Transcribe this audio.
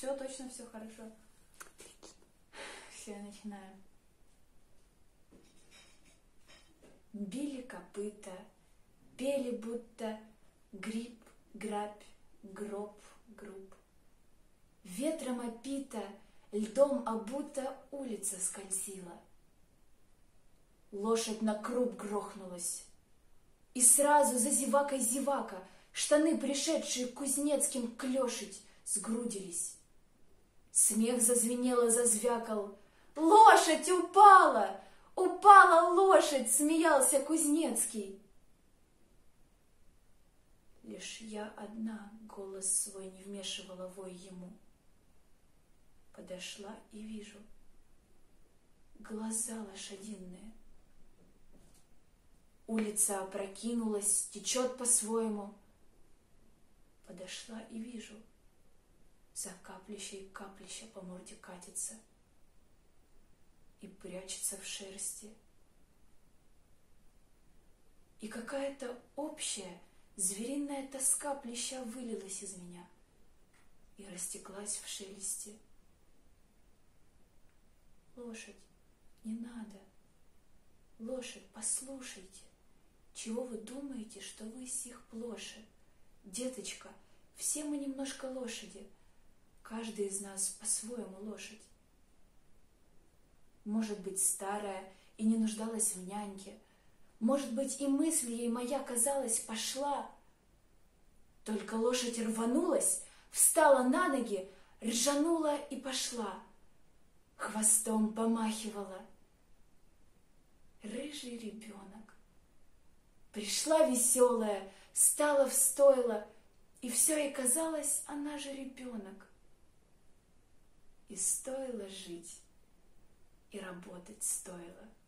Все, точно все хорошо. Все, я начинаю. Били копыта, пели будто гриб, грабь, гроб, груб. Ветром опита, льдом обута улица скользила. Лошадь на круп грохнулась. И сразу за зевакой зевака штаны, пришедшие к Кузнецким клешить, сгрудились. Смех зазвенело, зазвякал. «Лошадь упала! Упала лошадь!» — смеялся Кузнецкий. Лишь я одна голос свой не вмешивала вой ему. Подошла и вижу глаза лошадиные. Улица опрокинулась, течет по-своему. Подошла и вижу, за каплищей каплища по морде катится и прячется в шерсти. И какая-то общая звериная тоска плеща вылилась из меня и растеклась в шелесте. Лошадь, не надо. Лошадь, послушайте. Чего вы думаете, что вы сих плоше? Деточка, все мы немножко лошади. Каждый из нас по-своему лошадь. Может быть, старая и не нуждалась в няньке. Может быть, и мысль ей моя, казалось, пошла. Только лошадь рванулась, встала на ноги, ржанула и пошла. Хвостом помахивала. Рыжий ребенок. Пришла веселая, стала в стойло, и все ей казалось, она же ребенок. И стоило жить, и работать стоило.